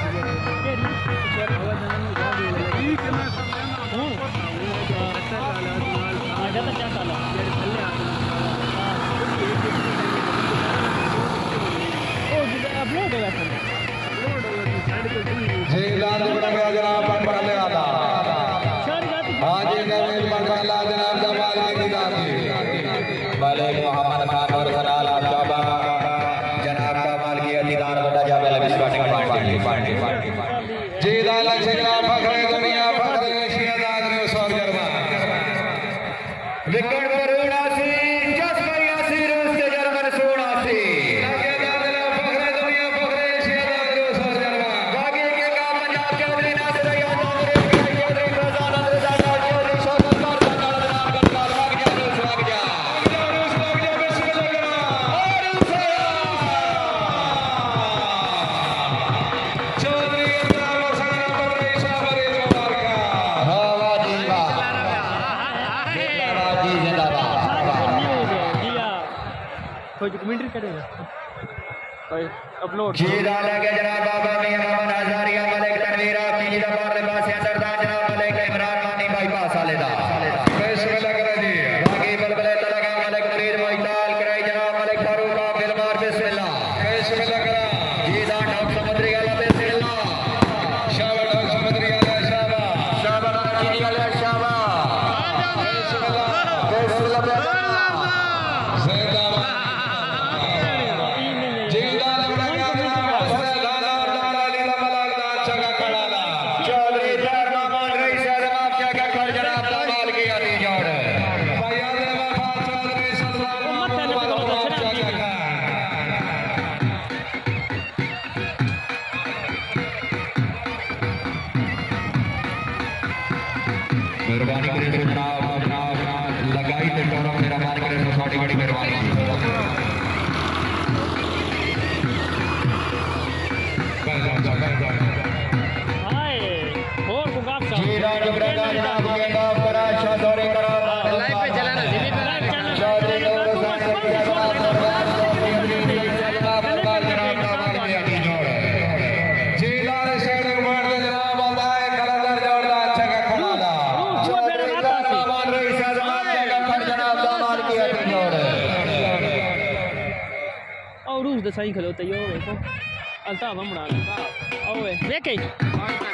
ठीक है मैं हूं आजा तो क्या काला ओ अपलोड है वैसे जी लाल बड़ा गया जनाब पर पढ़ने आता हां जी नवीन मंडला जनाब दामाद की निदान की मलिक मोहम्मद खान और सलाल आजाबा जनाब दामाद की निदान बता जा पहले स्टार्टिंग पार्टी पार्टी पार्टी जी लाल सिंगरा फखरे दुनिया फखरे शियादाद ने सौर जरमा विकेट पर उनासी जस भैया सीरोज के जर्मन सोनासी फखरे दुनिया फखरे शियादाद ने सौर जरमा बागी के का पंजाब चौधरी नासिर यादव चौधरी चौधरी प्रसाद रजा चौधरी शौकत खान जनाब गढ़वाल भाग जा भाग जा चौधरी अंदाज संगरा फखरे शाहरी मुबारक हां वाजी वाह वाजी जिंदाबाद कोई कमेंट्री करेगा भाई अपलोड जी डाला के जनाब बाबा मियां मोहम्मद हजारिया मलिक तनवीर आपकी जी दा पार लिबास अंदरदार जनाब मलिक इमरान मानी भाई पास आलेदा बिस्मिल्लाह करे जी बाकी बलबले तलगा मलिक मुरीद मोइताल कराई जनाब मलिक फारूक का फिलमार बिस्मिल्लाह बिस्मिल्लाह करा जी दा डॉक्टर समुद्री वाला बिस्मिल्लाह शाबाश डॉक्टर समुद्री वाला शाबाश शाबाश जी वाला शाबाश बिस्मिल्लाह बिस्मिल्लाह जिंदाबाद जी लाल बड़ा गया जनाब फखरे लाला और लाला लीला मलाल दा जगह खड़ा ला चौधरी जरमान रईस आजम क्या क्या कर जनाब दामाद की आती जोड़ भाई आले वफा चौधरी सलमान मोहम्मद बलवान जगह खड़ा मेहरबानी करे तो जनाब जनाब लगाई ते करो मेहरबानी करे तो छोटी बड़ी मेहरबानी हाय और को गाप सा जी राज ब्रदा जनाब के नाम पर अच्छा दौरे करो लाइव पे चलाना जीबी पे चौधरी नूर हुसैन के जनाब दरबार चौधरी जनाब दरबार जनाब दामाद की आती जोड़ जी लाल शेडिंग मार दे जनाब अल्लाह कलंदर जोड़दा जगह खड़ा ला चौधरी जरमान रईस आजम क्या क्या कर जनाब दामाद की आती जोड़ और रूस दसाई खलोते यो देखो अल्ताफ हम बना ओए देखे